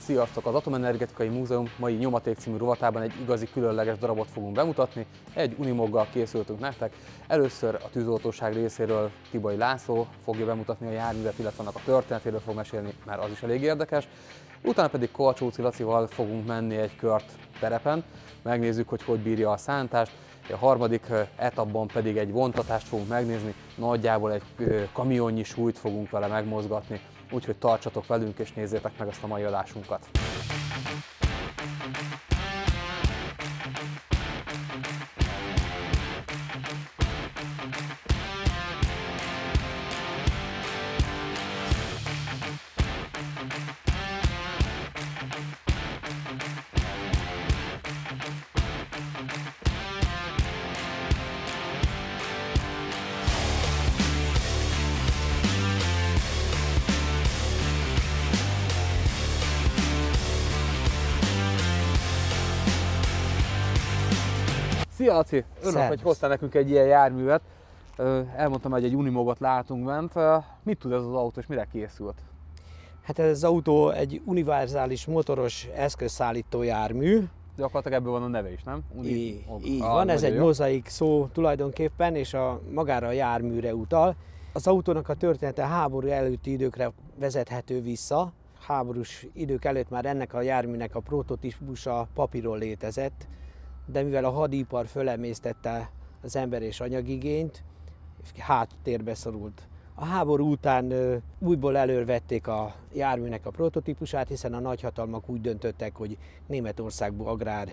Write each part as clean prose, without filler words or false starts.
Sziasztok! Az Atomenergetikai Múzeum mai Nyomaték című rovatában egy igazi különleges darabot fogunk bemutatni. Egy Unimoggal készültünk nektek. Először a tűzoltóság részéről Tibai László fogja bemutatni a járművet, illetve annak a történetéről fog mesélni, mert az is elég érdekes. Utána pedig Kovacsóci Lacival fogunk menni egy kört terepen, megnézzük, hogy bírja a szántást. A harmadik etapban pedig egy vontatást fogunk megnézni, nagyjából egy kamionnyi súlyt fogunk vele megmozgatni, úgyhogy tartsatok velünk és nézzétek meg ezt a mai adásunkat. Szia Laci! Örülök, hogy hoztál nekünk egy ilyen járművet. Elmondtam, hogy egy Unimogot látunk bent. Mit tud ez az autó és mire készült? Hát ez az autó egy univerzális motoros eszközszállító jármű. Gyakorlatilag ebből van a neve is, nem? Így van, ez egy mozaik szó tulajdonképpen, és magára a járműre utal. Az autónak a története háború előtti időkre vezethető vissza. Háborús idők előtt már ennek a járműnek a prototípusa papíron létezett, de mivel a hadipar fölemésztette az ember és anyagigényt, háttérbe szorult. A háború után újból elővették a járműnek a prototípusát, hiszen a nagyhatalmak úgy döntöttek, hogy Németországból agrár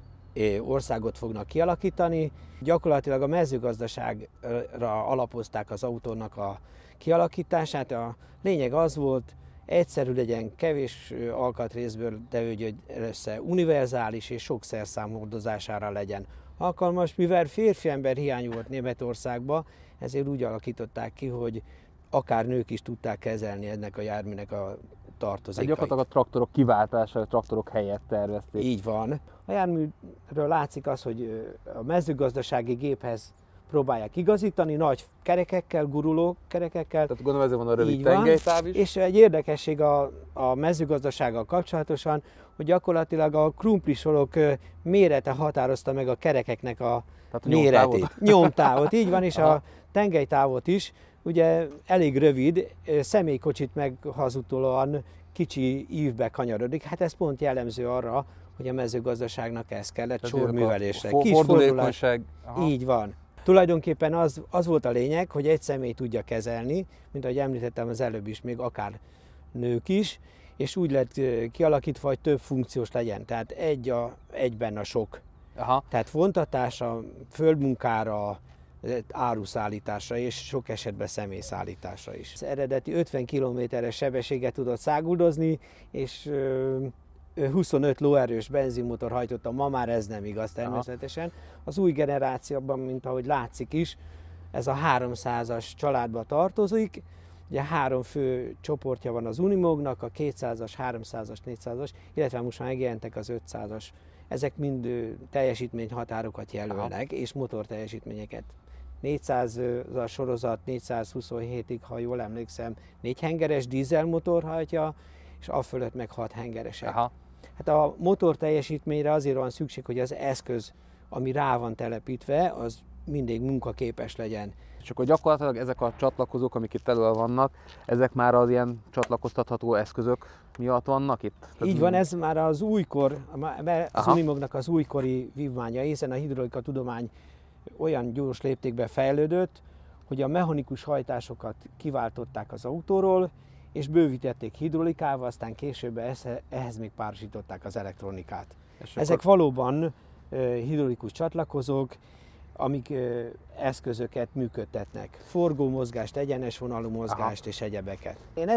országot fognak kialakítani. Gyakorlatilag a mezőgazdaságra alapozták az autónak a kialakítását. A lényeg az volt, egyszerű legyen, kevés alkatrészből tevődjön össze, univerzális és sok szerszám hordozására legyen alkalmas. Mivel férfi ember hiány volt Németországban, ezért úgy alakították ki, hogy akár nők is tudták kezelni ennek a járműnek a tartozékait. Gyakorlatilag a traktorok kiváltása, a traktorok helyett tervezték. Így van. A járműről látszik az, hogy a mezőgazdasági géphez próbálják igazítani, nagy kerekekkel, guruló kerekekkel. Tehát gondolom ezért van a rövid tengelytáv is. És egy érdekesség a mezőgazdasággal kapcsolatosan, hogy gyakorlatilag a krumplisorok mérete határozta meg a kerekeknek a méretét. Nyomtávot, így van, és a tengelytávot is. Ugye elég rövid, személykocsit meghazudtolóan kicsi ívbe kanyarodik. Hát ez pont jellemző arra, hogy a mezőgazdaságnak ez kellett sorművelésre. Kis fordulékonyság. Így van. Tulajdonképpen az volt a lényeg, hogy egy személy tudja kezelni, mint ahogy említettem az előbb is, még akár nők is, és úgy lett kialakítva, hogy több funkciós legyen, tehát egyben a sok. Aha. Tehát vontatásra, földmunkára, áruszállításra és sok esetben személyszállításra is. Az eredeti 50 km/s sebességet tudott száguldozni, és 25 lóerős benzinmotor hajtotta, ma már ez nem igaz természetesen. Az új generációban, mint ahogy látszik is, ez a 300-as családba tartozik. Ugye 3 fő csoportja van az Unimognak, a 200-as, 300-as, 400-as, illetve most már megjelentek az 500-as. Ezek mind teljesítményhatárokat jelölnek, és motorteljesítményeket. 400-as sorozat 427-ig, ha jól emlékszem, 4 hengeres dízelmotor hajtja, és afölött meg 6 hengeresek. Aha. Hát a motor teljesítményre azért van szükség, hogy az eszköz, ami rá van telepítve, az mindig munkaképes legyen. És akkor gyakorlatilag ezek a csatlakozók, amik itt elő vannak, ezek már az ilyen csatlakoztatható eszközök miatt vannak itt? Így van, ez már az újkor, az Unimognak az újkori vívmánya, hiszen a hidrolika tudomány olyan gyors léptékben fejlődött, hogy a mechanikus hajtásokat kiváltották az autóról, és bővítették hidrolikával, aztán később ehhez még párosították az elektronikát. Ezek valóban hidrolikus csatlakozók, amik eszközöket működtetnek. Forgómozgást, egyenes vonalú mozgást és egyebeket. Én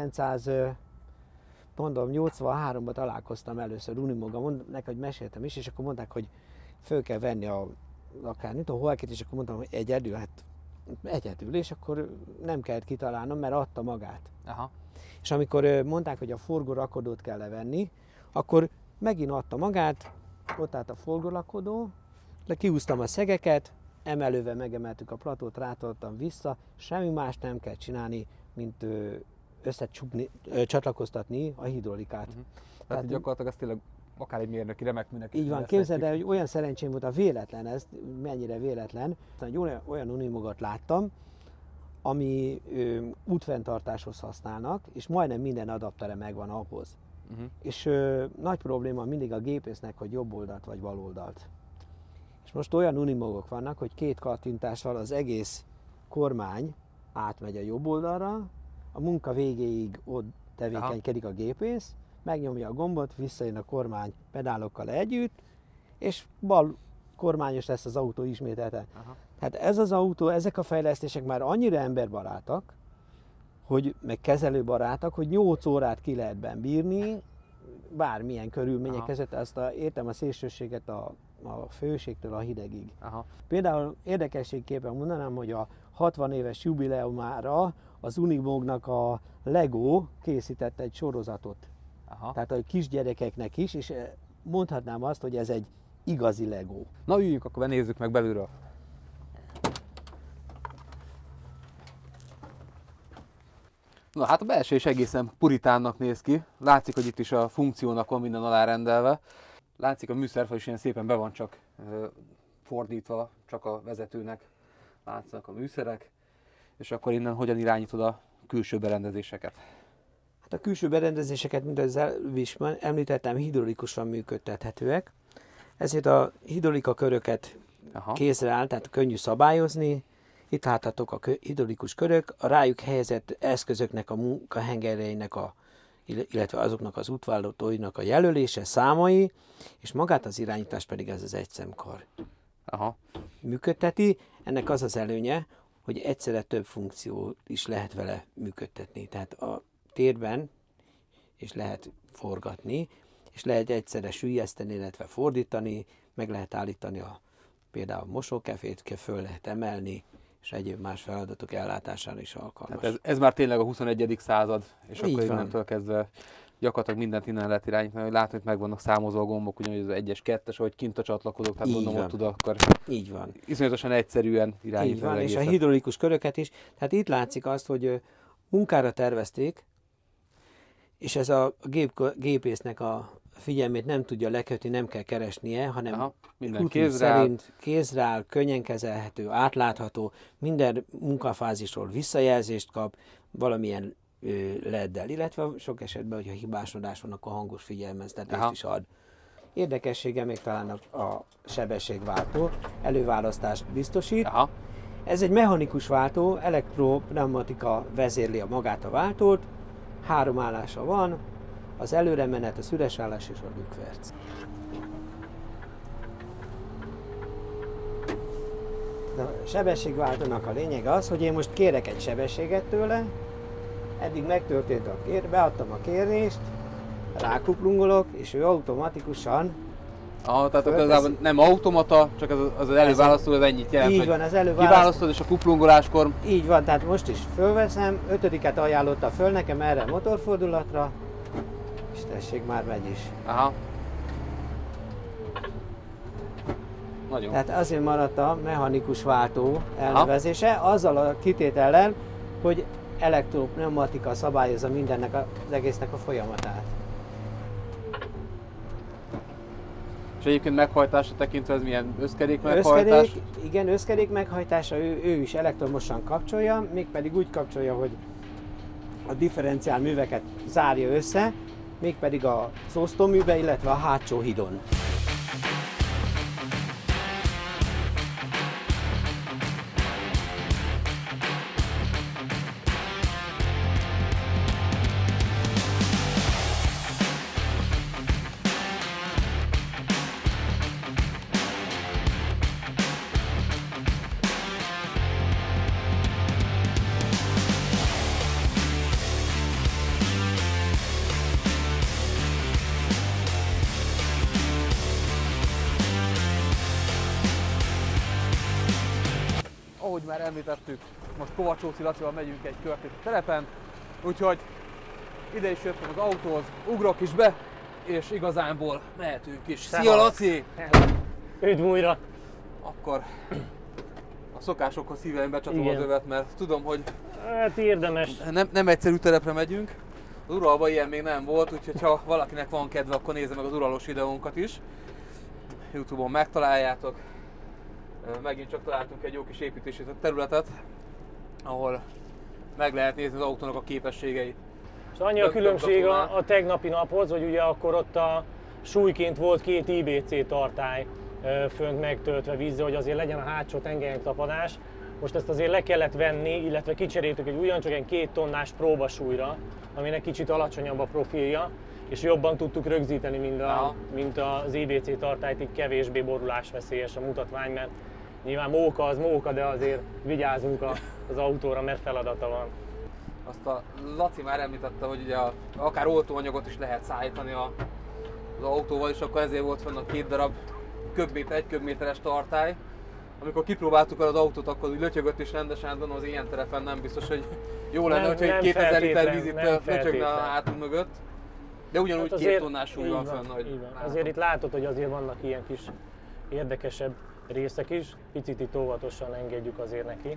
1983-ban találkoztam először Unimoggal, hogy meséltem is, és akkor mondták, hogy föl kell venni akármit, a holkét, és akkor mondtam, hogy egyedül, és akkor nem kellett kitalálnom, mert adta magát. Aha. És amikor mondták, hogy a forgórakodót kell levenni, akkor megint adta magát, ott állt a forgórakodó, kihúztam a szegeket, emelővel megemeltük a platót, rátoltam vissza, semmi más nem kell csinálni, mint csatlakoztatni a hidrolikát. Tehát gyakorlatilag ez tényleg akár egy mérnöki remek műnek. Így van, képzeld el, hogy olyan szerencsém volt, a véletlen, ez mennyire véletlen, egy olyan unimogot láttam, ami útfenntartáshoz használnak, és majdnem minden adaptere megvan ahhoz. És nagy probléma mindig a gépésznek, hogy jobb oldalt vagy bal oldalt. És most olyan unimogok vannak, hogy 2 kattintással az egész kormány átmegy a jobb oldalra, a munka végéig ott tevékenykedik a gépész, megnyomja a gombot, visszajön a kormány pedálokkal együtt, és bal kormányos lesz az autó ismételten. Tehát ez az autó, ezek a fejlesztések már annyira emberbarátak, meg kezelőbarátak, hogy 8 órát ki lehet benne bírni, bármilyen körülmények között, értem a szélsőséget a főségtől a hidegig. Például érdekességképpen mondanám, hogy a 60 éves jubileumára az Unimognak a Lego készített egy sorozatot. Tehát a kisgyerekeknek is, és mondhatnám azt, hogy ez egy igazi Lego. Na üljünk, akkor benézzük meg belülről. Na hát a belső is egészen puritánnak néz ki. Látszik, hogy itt is a funkciónak van minden alárendelve. Látszik, a műszerfal is ilyen szépen be van csak fordítva, csak a vezetőnek látszanak a műszerek. És akkor innen hogyan irányítod a külső berendezéseket? Hát a külső berendezéseket, mint az előbb is említettem, hidrolikusan működtethetőek. Ezért a hidrolika köröket kézre áll, tehát könnyű szabályozni. Itt láthatók a hidrolikus körök, a rájuk helyezett eszközöknek, a munkahengereinek, illetve azoknak az útvállótóinak a jelölése, számai, és magát az irányítás pedig ez az egyszemkar működteti. Ennek az az előnye, hogy egyszerre több funkció is lehet vele működtetni. Tehát a térben is lehet forgatni, és lehet egyszerre süllyeszteni, illetve fordítani, meg lehet állítani például a mosókefét, föl lehet emelni, és egyéb más feladatok ellátására is alkalmas. Hát ez már tényleg a 21. század, és így akkor innentől kezdve gyakorlatilag mindent innen lehet irányítani, hogy látom, hogy megvannak számozó gombok, ugyanúgy az 1-es, 2-es, ahogy kint a csatlakozók, tehát gondolom, ott tud akkor így van. Iszonyatosan egyszerűen irányítani. Így van, és a hidrolikus köröket is. Tehát itt látszik azt, hogy munkára tervezték, és ez a gépésznek a figyelmét nem tudja lekötni, nem kell keresnie, hanem minden kézre áll, könnyen kezelhető, átlátható, minden munkafázisról visszajelzést kap, valamilyen LED-del, illetve sok esetben, hogyha hibásodás van, akkor hangos figyelmeztetést is ad. Érdekessége még talán a sebességváltó, előválasztást biztosít. Ez egy mechanikus váltó, elektropneumatika vezérli magát a váltót, 3 állása van, az előremenet, az üres állás és a lükverc. A sebességváltónak a lényege az, hogy én most kérek egy sebességet tőle, eddig megtörtént beadtam a kérést, rákuplungolok, és ő automatikusan tehát igazából nem automata, csak az előválasztó, az ennyit jelent, így van, az kiválasztod, és a kuplungoláskor... Így van, tehát most is fölveszem, 5-et ajánlotta föl nekem erre a motorfordulatra, és tessék, már megy is. Nagyon. Tehát azért maradt a mechanikus váltó elnevezése, azzal a kitétellel, hogy elektropneumatika szabályozza mindennek az egésznek a folyamatát. És egyébként meghajtásra tekintve ez milyen összkerék meghajtás? Igen, összkerék meghajtása, ő is elektromosan kapcsolja, mégpedig úgy kapcsolja, hogy a differenciál műveket zárja össze, mégpedig az osztóműbe, illetve a hátsó hidon. Ahogy már említettük, most Kovacsóci Lacival megyünk egy kört itt a telepen, úgyhogy ide is jöttem az autóhoz, ugrok is be, és igazából mehetünk is. Szia Laci! Üdv újra! Akkor a szokásokhoz szíven becsapom az övet, mert tudom, hogy Hát érdemes. Nem egyszerű terepre megyünk. Az Uralban ilyen még nem volt, úgyhogy ha valakinek van kedve, akkor nézze meg az uralos videónkat is. YouTube-on megtaláljátok. Megint csak találtunk egy jó kis építési területet, ahol meg lehet nézni az autónak a képességeit. És annyi a különbség a tegnapi naphoz, hogy ugye akkor ott a súlyként volt 2 IBC tartály fönt megtöltve vízzel, hogy azért legyen a hátsó tengelyen tapadás. Most ezt azért le kellett venni, illetve kicseréltük egy ugyancsak egy 2 tonnás próbasúlyra, aminek kicsit alacsonyabb a profilja, és jobban tudtuk rögzíteni, mint az IBC tartályt, így kevésbé borulásveszélyes a mutatvány, mert nyilván móka az móka, de azért vigyázunk az autóra, mert feladata van. Azt a Laci már említette, hogy ugye akár oltóanyagot is lehet szállítani az autóval, és akkor ezért volt fenn a 2 darab köbméter, 1 köbméteres tartály. Amikor kipróbáltuk el az autót, akkor úgy lötyögött is rendesen, de az ilyen terepen nem biztos, hogy jó lenne, hogyha egy 2000 liter vízit lötyögne a hátunk mögött. De ugyanúgy hát 2 tonnás súly van fenn. Azért itt látod, hogy azért vannak ilyen kis érdekesebb részek is, picit itt óvatosan engedjük azért neki.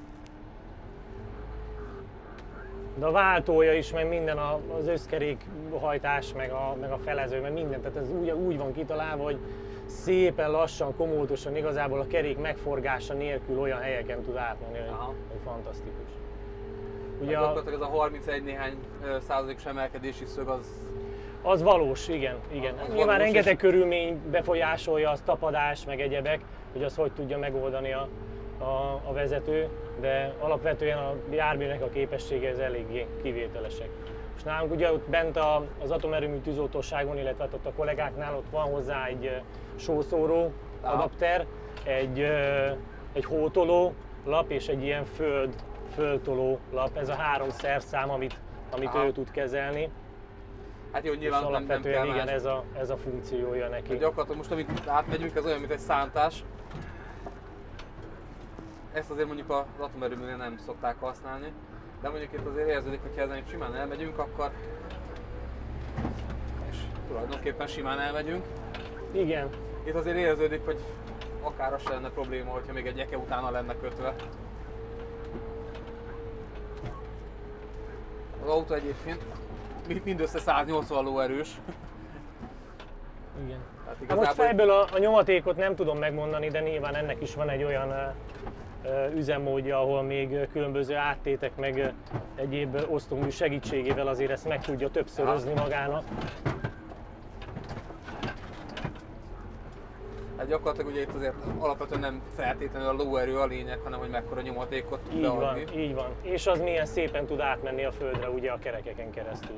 De a váltója is, meg minden az összkerékhajtás, meg a felező, meg minden, tehát ez úgy van kitalálva, hogy szépen lassan, komótosan, igazából a kerék megforgása nélkül olyan helyeken tud átmenni, hogy fantasztikus. Ugye ez a 31 néhány százalékos emelkedési szög az valós, igen. Nyilván rengeteg körülmény befolyásolja, az tapadás, meg egyebek, hogy azt hogy tudja megoldani a vezető, de alapvetően a járműnek a képessége ez eléggé kivételesek. És nálunk ugye ott bent az atomerőmű tűzoltóságon, illetve ott a kollégáknál ott van hozzá egy sószóró adapter, egy hótoló lap és egy ilyen földtoló lap. Ez a 3 szerszám, amit ő tud kezelni. Hát jó, nyilván alapvetően nem kell igen, ez a funkciója neki. Hát gyakorlatilag most, amit átmegyünk, ez olyan, mint egy szántás. Ezt azért mondjuk az atomerőműnél nem szokták használni. De mondjuk itt azért érződik, hogy ezen simán elmegyünk, akkor és tulajdonképpen simán elmegyünk. Igen. Itt azért érződik, hogy akár az se lenne probléma, hogyha még egy eke utána lenne kötve. Az autó egyébként mindössze 180 lóerős. Igen. Hát most fejből a nyomatékot nem tudom megmondani, de nyilván ennek is van egy olyan üzemmódja, ahol még különböző áttétek meg egyéb osztómű segítségével azért ezt meg tudja többszörözni magának. Hát gyakorlatilag ugye itt azért alapvetően nem feltétlenül a lóerő a lényeg, hanem hogy mekkora nyomatékot tud beadni. Így van. És az milyen szépen tud átmenni a földre ugye a kerekeken keresztül.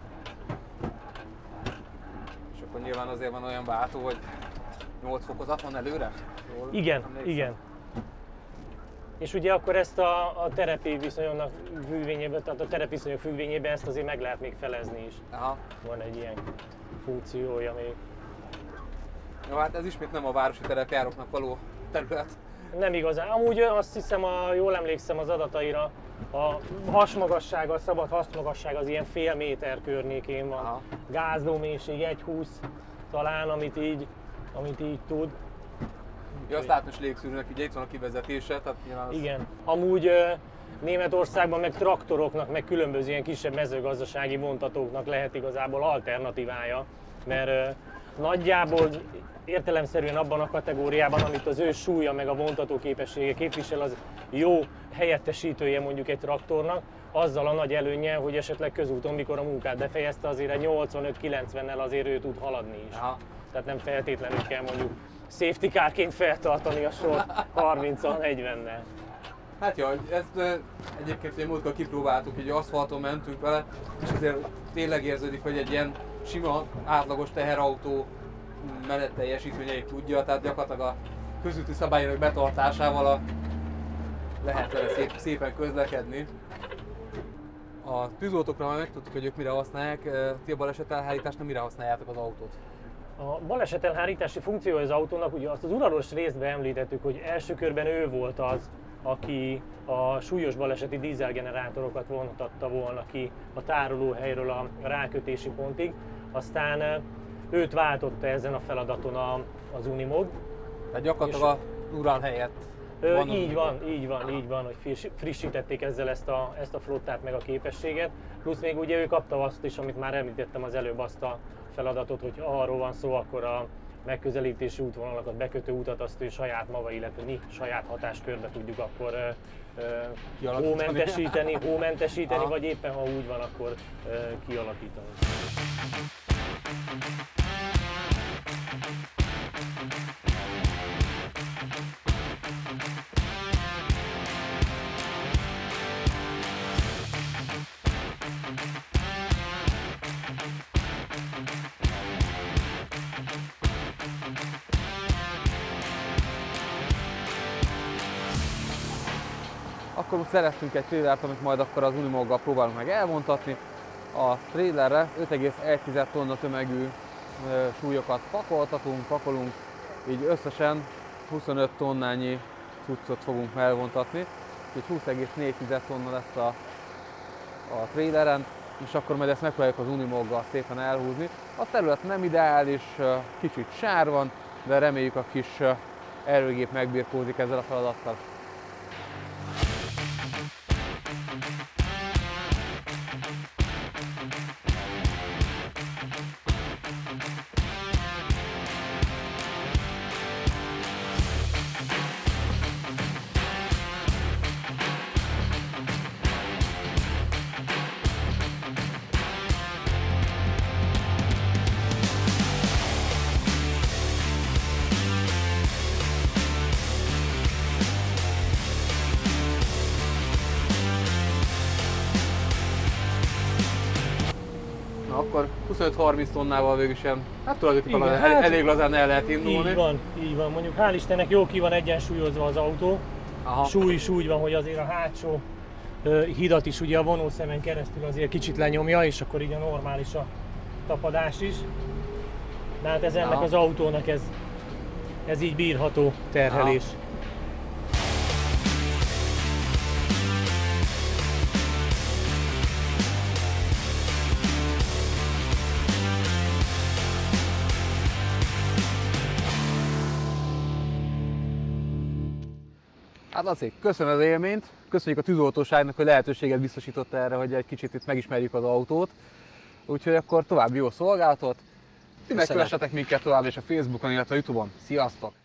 És akkor nyilván azért van olyan váltó, hogy 8 fokozat van előre? Jól igen. És ugye akkor ezt a terepi viszonyoknak függvényében, tehát a terepviszonyok függvényében ezt azért meg lehet még felezni is. Aha. Van egy ilyen funkciója még. Jó, hát ez ismét nem a városi terepjároknak való terület. Nem igazán. Amúgy azt hiszem, jól emlékszem az adataira, a hasmagassága, a szabad hasmagasság az ilyen fél méter környékén van. Aha. Gázlómélység 1,20 talán, amit így tud. Ja, azt látom is légszűrőnek, ugye itt van a kivezetése, tehát nyilván igen. Amúgy Németországban meg traktoroknak, meg különböző ilyen kisebb mezőgazdasági vontatóknak lehet igazából alternatívája, mert nagyjából értelemszerűen abban a kategóriában, amit az ő súlya meg a vontató képessége képvisel, az jó helyettesítője mondjuk egy traktornak, azzal a nagy előnnyel, hogy esetleg közúton, mikor a munkát befejezte, azért egy 85-90-nel azért ő tud haladni is. Aha. Tehát nem feltétlenül kell mondjuk safety carként feltartani a sort 30-40-nel. Hát jó, ezt egyébként ugye múltkor kipróbáltuk, hogy aszfalton mentünk vele, és azért tényleg érződik, hogy egy ilyen sima, átlagos teherautó menet teljesítményeit tudja, tehát gyakorlatilag a közúti szabályok betartásával lehet vele szépen közlekedni. A tűzoltókra már megtudtuk, hogy ők mire használják, ti a balesetelhárításnak mire használjátok az autót? A balesetelhárítási funkció az autónak, ugye azt az uralos részben említettük, hogy első körben ő volt az, aki a súlyos baleseti dízelgenerátorokat vontatta volna ki a tárolóhelyről a rákötési pontig, aztán őt váltotta ezen a feladaton az Unimog. Tehát gyakorlatilag az Ural helyett Így van, hogy frissítették ezzel ezt a flottát meg a képességet. Plusz még ugye ő kapta azt is, amit már említettem az előbb, azt a feladatot, hogy arról van szó, akkor a megközelítési útvonalakat, bekötő utat azt ő saját maga, illetve mi saját hatáskörbe tudjuk akkor hómentesíteni, vagy éppen ha úgy van, akkor kialakítani. Akkor most szereztünk egy trailert, amit majd akkor az Unimoggal próbálunk meg elvontatni. A trailerre 5,1 tonna tömegű súlyokat pakolunk, így összesen 25 tonnányi cuccot fogunk elvontatni, így 20,4 tonna lesz a traileren, és akkor majd ezt megpróbáljuk az Unimoggal szépen elhúzni. A terület nem ideális, kicsit sár van, de reméljük a kis erőgép megbirkózik ezzel a feladattal. Akkor 25-30 tonnával végül sem, hát tulajdonképpen elég lazán el lehet indulni. Így van, mondjuk hál' Istennek jó ki van egyensúlyozva az autó. Súly is úgy van, hogy azért a hátsó hidat is ugye a vonószemen keresztül azért kicsit lenyomja, és akkor így a normális a tapadás is. De hát ez ennek az autónak ez így bírható terhelés. Hát Laci, köszönöm az élményt, köszönjük a tűzoltóságnak, hogy lehetőséget biztosított erre, hogy egy kicsit itt megismerjük az autót. Úgyhogy akkor további jó szolgálatot. Ti megkövessetek minket tovább és a Facebookon, illetve a Youtube-on. Sziasztok!